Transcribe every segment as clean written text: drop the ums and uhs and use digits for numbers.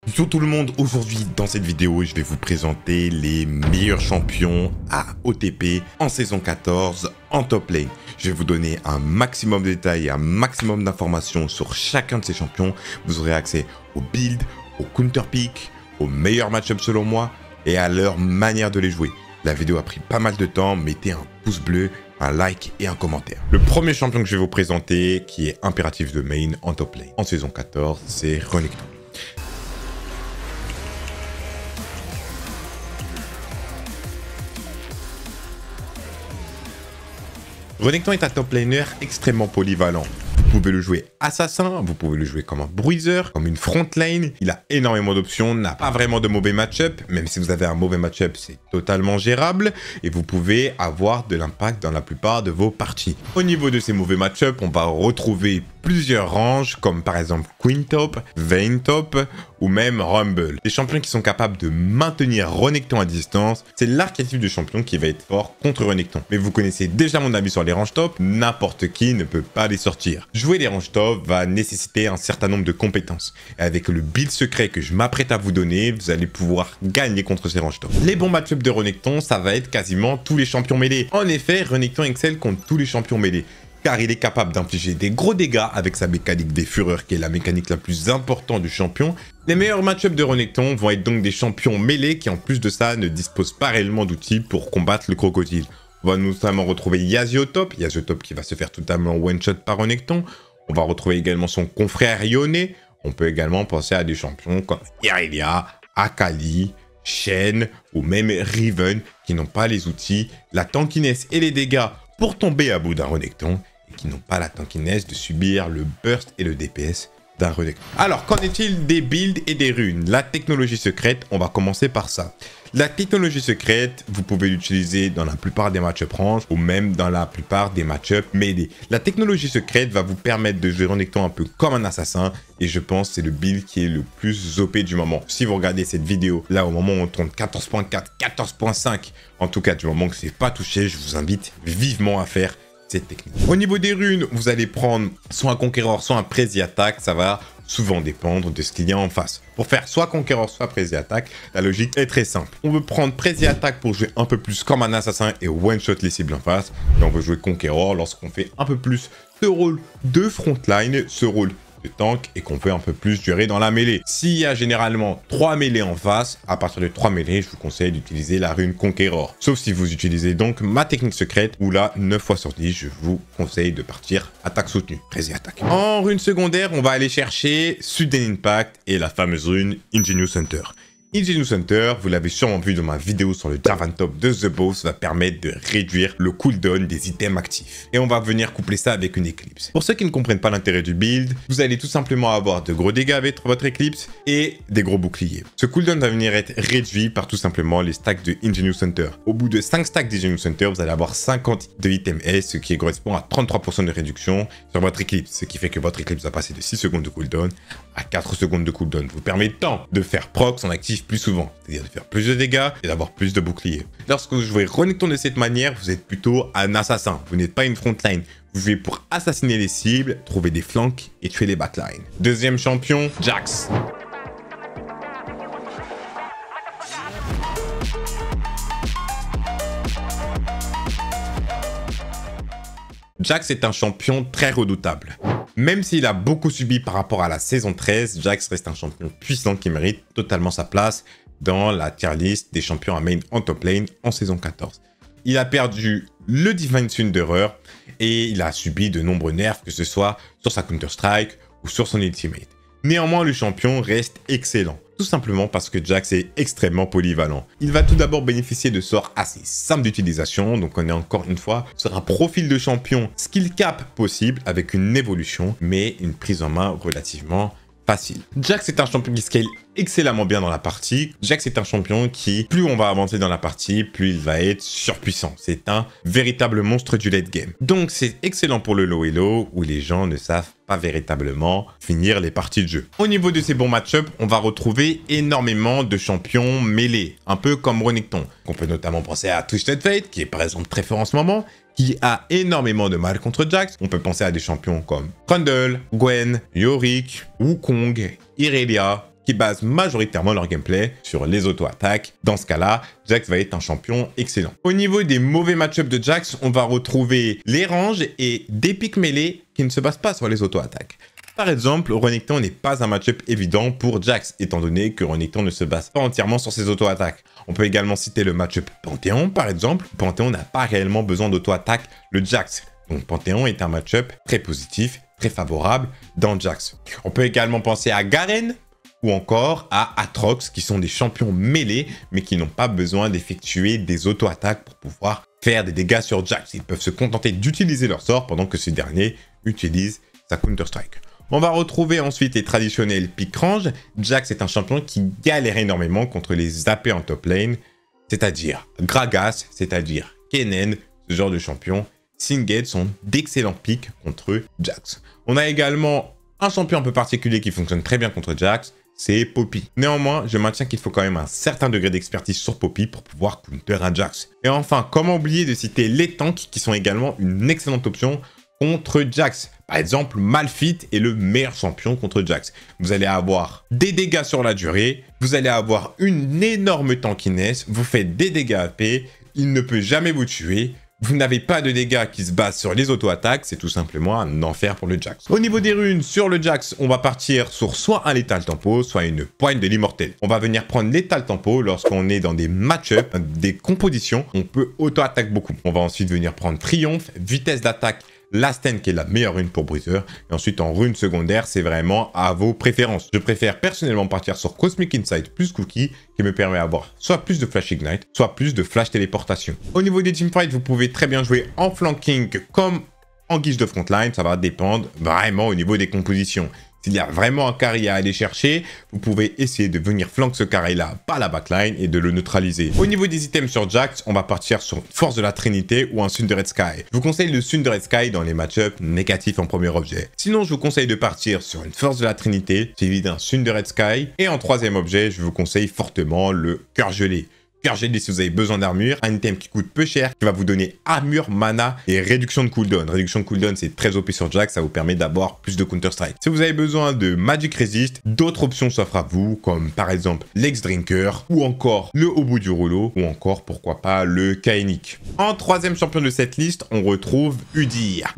Bonjour tout le monde, aujourd'hui dans cette vidéo je vais vous présenter les meilleurs champions à OTP en saison 14 en top lane. Je vais vous donner un maximum de détails et un maximum d'informations sur chacun de ces champions. Vous aurez accès au build, au counter pick, aux meilleurs match-ups selon moi et à leur manière de les jouer. La vidéo a pris pas mal de temps, mettez un pouce bleu, un like et un commentaire. Le premier champion que je vais vous présenter qui est impératif de main en top lane en saison 14, c'est Renekton. Renekton est un top laner extrêmement polyvalent. Vous pouvez le jouer assassin, vous pouvez le jouer comme un bruiser, comme une front lane. Il a énormément d'options, n'a pas vraiment de mauvais match-up. Même si vous avez un mauvais match-up, c'est totalement gérable. Et vous pouvez avoir de l'impact dans la plupart de vos parties. Au niveau de ces mauvais match-up, on va retrouver plusieurs ranges, comme par exemple Queen Top, Vayne Top ou même Rumble. Des champions qui sont capables de maintenir Renekton à distance. C'est l'archétype de champion qui va être fort contre Renekton. Mais vous connaissez déjà mon avis sur les ranges top, n'importe qui ne peut pas les sortir. Jouer les ranges top va nécessiter un certain nombre de compétences. Et avec le build secret que je m'apprête à vous donner, vous allez pouvoir gagner contre ces ranges top. Les bons match-ups de Renekton, ça va être quasiment tous les champions mêlés. En effet, Renekton excelle contre tous les champions mêlés, car il est capable d'infliger des gros dégâts avec sa mécanique des fureurs, qui est la mécanique la plus importante du champion. Les meilleurs match-ups de Renekton vont être donc des champions mêlés qui, en plus de ça, ne disposent pas réellement d'outils pour combattre le crocodile. On va notamment retrouver Yasuo top qui va se faire totalement one-shot par Renekton. On va retrouver également son confrère Yone. On peut également penser à des champions comme Irelia, Akali, Shen ou même Riven qui n'ont pas les outils, la tankiness et les dégâts pour tomber à bout d'un Renekton et qui n'ont pas la tankiness de subir le burst et le DPS d'un Renekton. Alors, qu'en est-il des builds et des runes? La technologie secrète, on va commencer par ça. La technologie secrète, vous pouvez l'utiliser dans la plupart des match-up range ou même dans la plupart des match-up mêlés. La technologie secrète va vous permettre de jouer Renekton un peu comme un assassin et je pense que c'est le build qui est le plus OP du moment. Si vous regardez cette vidéo, là au moment où on tourne 14.4, 14.5, en tout cas du moment que c'est pas touché, je vous invite vivement à faire cette technique. Au niveau des runes, vous allez prendre soit un Conqueror, soit un Prési Attaque, ça va souvent dépendre de ce qu'il y a en face. Pour faire soit Conqueror, soit Prési Attaque, la logique est très simple. On veut prendre Prési Attaque pour jouer un peu plus comme un assassin et one-shot les cibles en face. Et on veut jouer Conqueror lorsqu'on fait un peu plus ce rôle de frontline, ce rôle de tank et qu'on peut un peu plus durer dans la mêlée. S'il y a généralement 3 mêlées en face, à partir de 3 mêlées, je vous conseille d'utiliser la rune Conqueror. Sauf si vous utilisez donc ma technique secrète, où là, 9 fois sur 10, je vous conseille de partir attaque soutenue, Prési Attaque. En rune secondaire, on va aller chercher Sudden Impact et la fameuse rune Ingenious Hunter. Ingenious Hunter, vous l'avez sûrement vu dans ma vidéo sur le Jarvan Top de The Boss, va permettre de réduire le cooldown des items actifs. Et on va venir coupler ça avec une Eclipse. Pour ceux qui ne comprennent pas l'intérêt du build, vous allez tout simplement avoir de gros dégâts avec votre Eclipse et des gros boucliers. Ce cooldown va venir être réduit par tout simplement les stacks de Ingenious Hunter. Au bout de 5 stacks d'Ingenious Hunter, vous allez avoir 50 de items S, ce qui correspond à 33% de réduction sur votre Eclipse. Ce qui fait que votre Eclipse va passer de 6 secondes de cooldown à 4 secondes de cooldown, vous permettant de faire proc son actif plus souvent, c'est-à-dire de faire plus de dégâts et d'avoir plus de boucliers. Lorsque vous jouez Renekton de cette manière, vous êtes plutôt un assassin, vous n'êtes pas une frontline. Vous jouez pour assassiner les cibles, trouver des flanks et tuer les backlines. Deuxième champion, Jax. Jax est un champion très redoutable. Même s'il a beaucoup subi par rapport à la saison 13, Jax reste un champion puissant qui mérite totalement sa place dans la tier list des champions à main en top lane en saison 14. Il a perdu le Divine Thunderer et il a subi de nombreux nerfs, que ce soit sur sa Counter-Strike ou sur son ultimate. Néanmoins, le champion reste excellent. Tout simplement parce que Jax est extrêmement polyvalent. Il va tout d'abord bénéficier de sorts assez simples d'utilisation, donc on est encore une fois sur un profil de champion skill cap possible avec une évolution, mais une prise en main relativement facile. Jax est un champion qui scale excellemment bien dans la partie. Jax est un champion qui, plus on va avancer dans la partie, plus il va être surpuissant. C'est un véritable monstre du late game. Donc c'est excellent pour le low elo où les gens ne savent pas véritablement finir les parties de jeu. Au niveau de ces bons match-up, on va retrouver énormément de champions mêlés, un peu comme Renekton. On peut notamment penser à Twisted Fate, qui est par exemple très fort en ce moment, qui a énormément de mal contre Jax. On peut penser à des champions comme Trundle, Gwen, Yorick, Wukong, Irelia, qui basent majoritairement leur gameplay sur les auto-attaques. Dans ce cas-là, Jax va être un champion excellent. Au niveau des mauvais match-ups de Jax, on va retrouver les ranges et des pics mêlés qui ne se basent pas sur les auto-attaques. Par exemple, Renekton n'est pas un match-up évident pour Jax, étant donné que Renekton ne se base pas entièrement sur ses auto-attaques. On peut également citer le match-up Panthéon, par exemple. Panthéon n'a pas réellement besoin d'auto-attaque le Jax. Donc Panthéon est un match-up très positif, très favorable dans Jax. On peut également penser à Garen ou encore à Aatrox, qui sont des champions mêlés, mais qui n'ont pas besoin d'effectuer des auto-attaques pour pouvoir faire des dégâts sur Jax. Ils peuvent se contenter d'utiliser leur sort pendant que ce dernier utilise sa Counter-Strike. On va retrouver ensuite les traditionnels pick range. Jax est un champion qui galère énormément contre les AP en top lane, c'est-à-dire Gragas, c'est-à-dire Kennen, ce genre de champion. Singed sont d'excellents picks contre Jax. On a également un champion un peu particulier qui fonctionne très bien contre Jax, c'est Poppy. Néanmoins, je maintiens qu'il faut quand même un certain degré d'expertise sur Poppy pour pouvoir counter un Jax. Et enfin, comment oublier de citer les tanks qui sont également une excellente option contre Jax. Par exemple, Malphite est le meilleur champion contre Jax. Vous allez avoir des dégâts sur la durée, vous allez avoir une énorme tankiness, vous faites des dégâts AP, il ne peut jamais vous tuer, vous n'avez pas de dégâts qui se basent sur les auto-attaques, c'est tout simplement un enfer pour le Jax. Au niveau des runes, sur le Jax, on va partir sur soit un létal tempo, soit une poigne de l'immortel. On va venir prendre létal tempo lorsqu'on est dans des match-up, des compositions, on peut auto-attaque beaucoup. On va ensuite venir prendre triomphe, vitesse d'attaque, Lasten qui est la meilleure rune pour Bruiser. Et ensuite en rune secondaire, c'est vraiment à vos préférences. Je préfère personnellement partir sur Cosmic Insight plus Cookie qui me permet d'avoir soit plus de Flash Ignite, soit plus de Flash Téléportation. Au niveau des teamfights, vous pouvez très bien jouer en flanking comme en guise de frontline. Ça va dépendre vraiment au niveau des compositions. S'il y a vraiment un carry à aller chercher, vous pouvez essayer de venir flanquer ce carry-là par la backline et de le neutraliser. Au niveau des items sur Jax, on va partir sur Force de la Trinité ou un Sundered Sky. Je vous conseille le Sundered Sky dans les match-ups négatifs en premier objet. Sinon, je vous conseille de partir sur une Force de la Trinité, suivi d'un Sundered Sky. Et en troisième objet, je vous conseille fortement le Cœur Gelé. Cœur Gelé si vous avez besoin d'armure, un item qui coûte peu cher, qui va vous donner armure, mana et réduction de cooldown. Réduction de cooldown, c'est très OP sur Jax, ça vous permet d'avoir plus de Counter-Strike. Si vous avez besoin de Magic Resist, d'autres options s'offrent à vous, comme par exemple l'Ex Drinker, ou encore le Au bout du rouleau, ou encore, pourquoi pas, le Kaenik. En troisième champion de cette liste, on retrouve Udyr.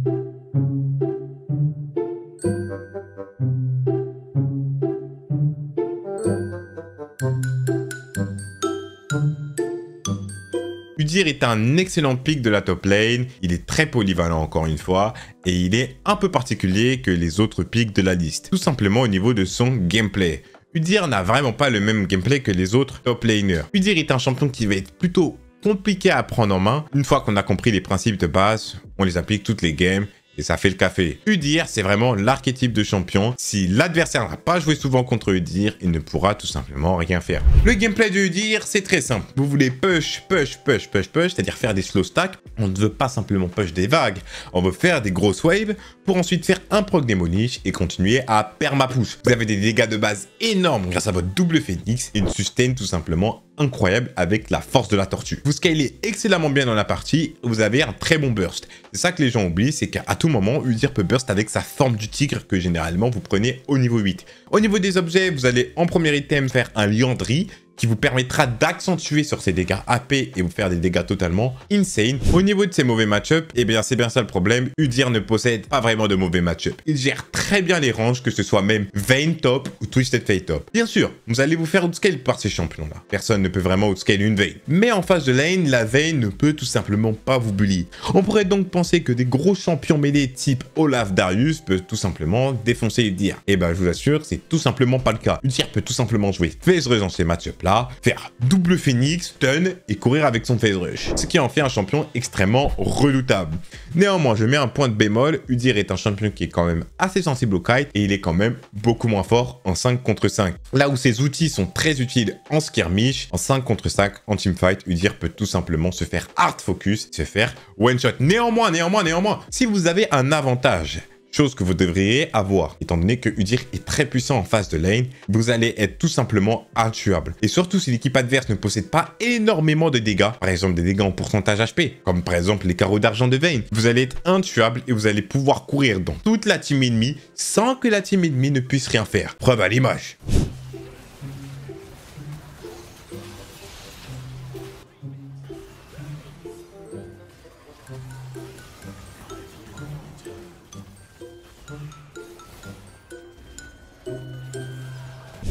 Udyr est un excellent pick de la top lane, il est très polyvalent encore une fois, et il est un peu particulier que les autres picks de la liste, tout simplement au niveau de son gameplay. Udyr n'a vraiment pas le même gameplay que les autres top laners. Udyr est un champion qui va être plutôt compliqué à prendre en main. Une fois qu'on a compris les principes de base, on les applique toutes les games. Et ça fait le café. Udyr, c'est vraiment l'archétype de champion. Si l'adversaire n'a pas joué souvent contre Udyr, il ne pourra tout simplement rien faire. Le gameplay de Udyr, c'est très simple. Vous voulez push, c'est-à-dire faire des slow stacks. On ne veut pas simplement push des vagues. On veut faire des grosses waves pour ensuite faire un proc démolish et continuer à perma-push. Vous avez des dégâts de base énormes grâce à votre double phoenix et une sustain tout simplement incroyable avec la force de la tortue. Vous scalez excellemment bien dans la partie, vous avez un très bon burst. C'est ça que les gens oublient, c'est qu'à tout moment, Udyr peut burst avec sa forme du tigre que généralement vous prenez au niveau 8. Au niveau des objets, vous allez en premier item faire un Liandry qui vous permettra d'accentuer sur ces dégâts AP et vous faire des dégâts totalement insane. Au niveau de ces mauvais match-up, eh bien c'est bien ça le problème, Udyr ne possède pas vraiment de mauvais match-up. Il gère très bien les ranges, que ce soit même Vayne top ou Twisted Fate top. Bien sûr, vous allez vous faire outscale par ces champions-là. Personne ne peut vraiment outscale une Vayne. Mais en phase de lane, la Vayne ne peut tout simplement pas vous bully. On pourrait donc penser que des gros champions mêlés type Olaf Darius peuvent tout simplement défoncer Udyr. Et ben je vous assure, c'est tout simplement pas le cas. Udyr peut tout simplement jouer phase rush dans ces match-up-là, faire double phoenix, stun et courir avec son phase rush. Ce qui en fait un champion extrêmement redoutable. Néanmoins, je mets un point de bémol, Udyr est un champion qui est quand même assez sensible au kite et il est quand même beaucoup moins fort en 5 contre 5. Là où ses outils sont très utiles en skirmish, en 5 contre 5, en teamfight, Udyr peut tout simplement se faire hard focus, se faire one shot. Néanmoins, si vous avez un avantage, chose que vous devriez avoir, étant donné que Udyr est très puissant en phase de lane, vous allez être tout simplement intuable. Et surtout si l'équipe adverse ne possède pas énormément de dégâts, par exemple des dégâts en pourcentage HP, comme par exemple les carreaux d'argent de Vayne, vous allez être intuable et vous allez pouvoir courir dans toute la team ennemie sans que la team ennemie ne puisse rien faire. Preuve à l'image.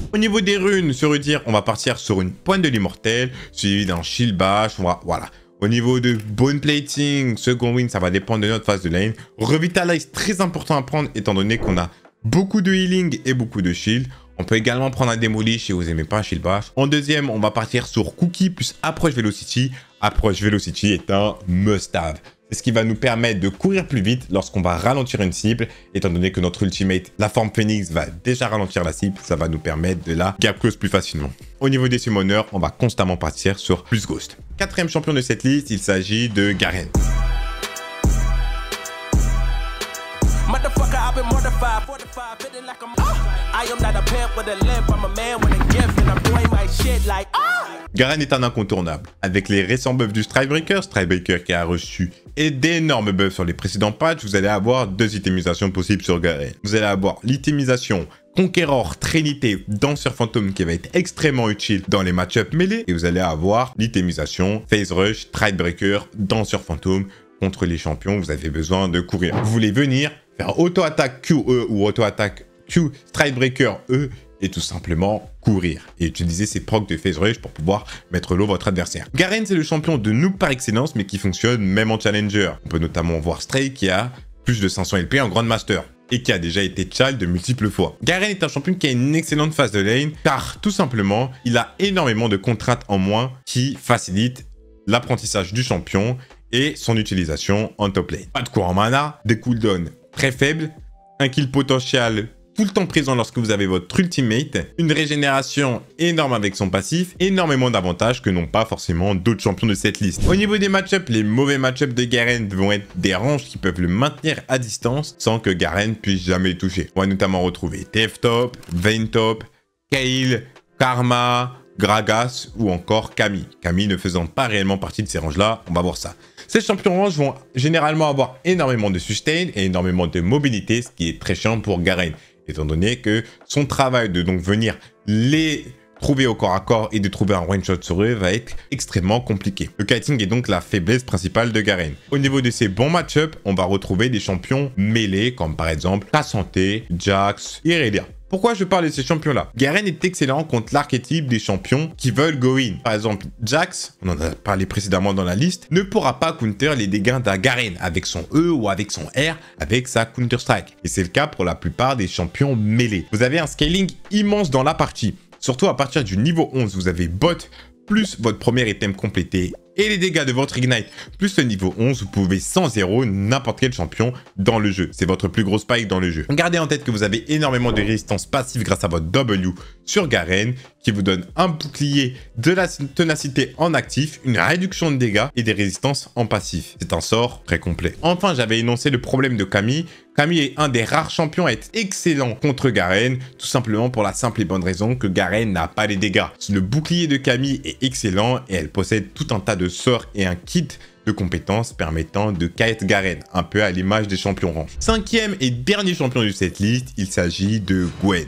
Au niveau des runes, se redire, on va partir sur une pointe de l'immortel, suivi d'un shield bash, voilà. Au niveau de bone plating, second win, ça va dépendre de notre phase de lane. Revitalize, très important à prendre étant donné qu'on a beaucoup de healing et beaucoup de shield. On peut également prendre un Demolish si vous n'aimez pas un shield bash. En deuxième, on va partir sur Cookie plus Approach Velocity. Approach Velocity est un must-have. C'est ce qui va nous permettre de courir plus vite lorsqu'on va ralentir une cible, étant donné que notre ultimate, la forme Phoenix, va déjà ralentir la cible, ça va nous permettre de la gap close plus facilement. Au niveau des summoners, on va constamment partir sur plus Ghost. Quatrième champion de cette liste, il s'agit de Garen. Garen est un incontournable. Avec les récents buffs du Strikebreaker qui a reçu d'énormes buffs sur les précédents patchs, vous allez avoir deux itemisations possibles sur Garen. Vous allez avoir l'itemisation Conqueror, Trinité, Danseur Fantôme qui va être extrêmement utile dans les match-up mêlés. Et vous allez avoir l'itemisation Phase Rush, Strikebreaker, Danseur Fantôme. Contre les champions, vous avez besoin de courir. Vous voulez venir faire auto-attaque QE ou auto-attaque Q, Strikebreaker E et tout simplement courir et utiliser ses procs de Phase Rush pour pouvoir mettre low votre adversaire. Garen, c'est le champion de noob par excellence, mais qui fonctionne même en challenger. On peut notamment voir Stray qui a plus de 500 LP en Grandmaster et qui a déjà été child de multiples fois. Garen est un champion qui a une excellente phase de lane car tout simplement, il a énormément de contraintes en moins qui facilitent l'apprentissage du champion et son utilisation en top lane. Pas de cours en mana, des cooldowns très faibles, un kill potentiel tout le temps présent lorsque vous avez votre ultimate, une régénération énorme avec son passif, énormément d'avantages que n'ont pas forcément d'autres champions de cette liste. Au niveau des match-ups, les mauvais match-ups de Garen vont être des ranges qui peuvent le maintenir à distance sans que Garen puisse jamais le toucher. On va notamment retrouver TF Top, Vayne Top, Kayle, Karma, Gragas ou encore Camille. Camille ne faisant pas réellement partie de ces ranges-là, on va voir ça. Ces champions ranges vont généralement avoir énormément de sustain et énormément de mobilité, ce qui est très chiant pour Garen, étant donné que son travail de donc venir les trouver au corps à corps et de trouver un one-shot sur eux va être extrêmement compliqué. Le kiting est donc la faiblesse principale de Garen. Au niveau de ses bons match-up, on va retrouver des champions mêlés comme par exemple Cassandre, Jax, Irelia. Pourquoi je parle de ces champions-là? Garen est excellent contre l'archétype des champions qui veulent go in. Par exemple, Jax, on en a parlé précédemment dans la liste, ne pourra pas counter les dégâts d'un Garen avec son E ou avec son R, avec sa Counter-Strike. Et c'est le cas pour la plupart des champions mêlés. Vous avez un scaling immense dans la partie. Surtout à partir du niveau 11, vous avez bot plus votre premier item complété et les dégâts de votre Ignite, plus le niveau 11, vous pouvez sans zéro n'importe quel champion dans le jeu. C'est votre plus gros spike dans le jeu. Gardez en tête que vous avez énormément de résistance passive grâce à votre W sur Garen, qui vous donne un bouclier, de la ténacité en actif, une réduction de dégâts et des résistances en passif. C'est un sort très complet. Enfin, j'avais énoncé le problème de Camille. Camille est un des rares champions à être excellent contre Garen, tout simplement pour la simple et bonne raison que Garen n'a pas les dégâts. Le bouclier de Camille est excellent et elle possède tout un tas de sorts et un kit de compétences permettant de kite Garen, un peu à l'image des champions range. Cinquième et dernier champion de cette liste, il s'agit de Gwen.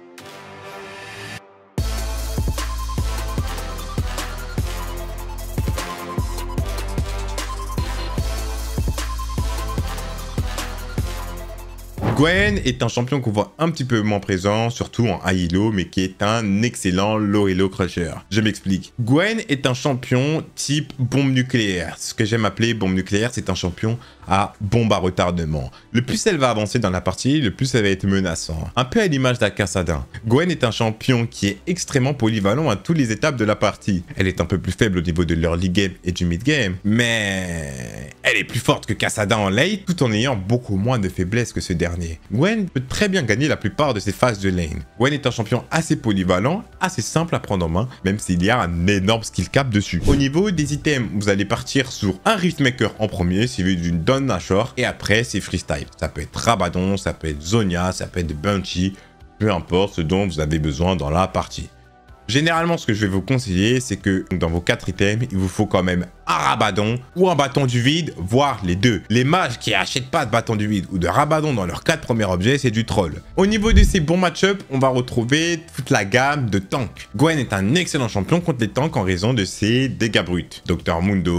Gwen est un champion qu'on voit un petit peu moins présent, surtout en high elo, mais qui est un excellent low elo crusher. Je m'explique. Gwen est un champion type bombe nucléaire. Ce que j'aime appeler bombe nucléaire, c'est un champion à bombe à retardement. Le plus elle va avancer dans la partie, le plus elle va être menaçant. Un peu à l'image d'Akassadin. Gwen est un champion qui est extrêmement polyvalent à toutes les étapes de la partie. Elle est un peu plus faible au niveau de l'early game et du mid game, mais elle est plus forte que Kassadin en late, tout en ayant beaucoup moins de faiblesse que ce dernier. Gwen peut très bien gagner la plupart de ses phases de lane. Gwen est un champion assez polyvalent, assez simple à prendre en main, même s'il y a un énorme skill cap dessus. Au niveau des items, vous allez partir sur un Riftmaker en premier, suivi d'une Dawn Nashor, et après c'est freestyle. Ça peut être Rabadon, ça peut être Zhonya, ça peut être Bunchy, peu importe ce dont vous avez besoin dans la partie. Généralement, ce que je vais vous conseiller, c'est que dans vos 4 items, il vous faut quand même un Rabadon ou un bâton du vide, voire les deux. Les mages qui achètent pas de bâton du vide ou de Rabadon dans leurs 4 premiers objets, c'est du troll. Au niveau de ces bons match-up, on va retrouver toute la gamme de tanks. Gwen est un excellent champion contre les tanks en raison de ses dégâts bruts. Dr Mundo,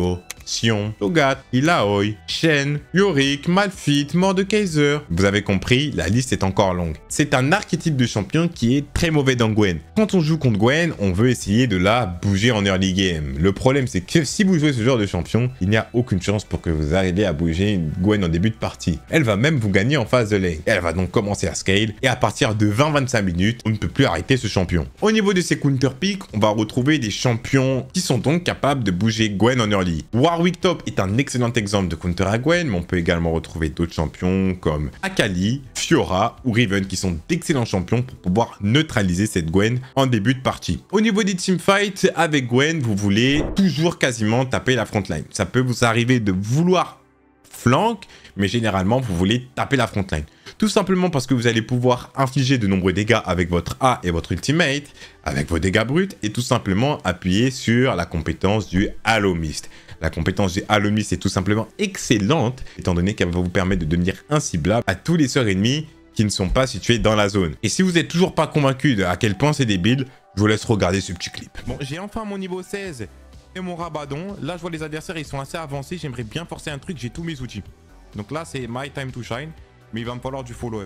Sion, Cho'Gath, Illaoi, Shen, Yorick, Malphite, Mordekaiser. Vous avez compris, la liste est encore longue. C'est un archétype de champion qui est très mauvais dans Gwen. Quand on joue contre Gwen, on veut essayer de la bouger en early game. Le problème, c'est que si vous jouez ce genre de champion, il n'y a aucune chance pour que vous arriviez à bouger une Gwen en début de partie. Elle va même vous gagner en phase de lane. Elle va donc commencer à scale, et à partir de 20-25 minutes, on ne peut plus arrêter ce champion. Au niveau de ses counter picks, on va retrouver des champions qui sont donc capables de bouger Gwen en early. Warwick Top est un excellent exemple de counter à Gwen, mais on peut également retrouver d'autres champions comme Akali, Fiora ou Riven qui sont d'excellents champions pour pouvoir neutraliser cette Gwen en début de partie. Au niveau des teamfights, avec Gwen, vous voulez toujours quasiment taper la frontline. Ça peut vous arriver de vouloir flank, mais généralement vous voulez taper la frontline. Tout simplement parce que vous allez pouvoir infliger de nombreux dégâts avec votre A et votre ultimate, avec vos dégâts bruts, et tout simplement appuyer sur la compétence du Halo Mist. La compétence du Halo Mist est tout simplement excellente, étant donné qu'elle va vous permettre de devenir inciblable à tous les sorts ennemis qui ne sont pas situés dans la zone. Et si vous n'êtes toujours pas convaincu de à quel point c'est débile, je vous laisse regarder ce petit clip. Bon, j'ai enfin mon niveau 16 et mon Rabadon. Là, je vois les adversaires, ils sont assez avancés. J'aimerais bien forcer un truc, j'ai tous mes outils. Donc là, c'est my time to shine, mais il va me falloir du follow-up.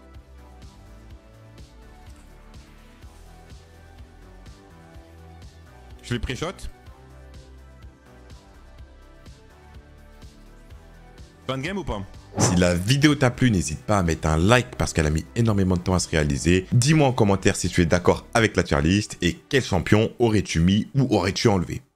Je les pré-shot. Fin de game ou pas? Si la vidéo t'a plu, n'hésite pas à mettre un like parce qu'elle a mis énormément de temps à se réaliser. Dis-moi en commentaire si tu es d'accord avec la tier list et quel champion aurais-tu mis ou aurais-tu enlevé.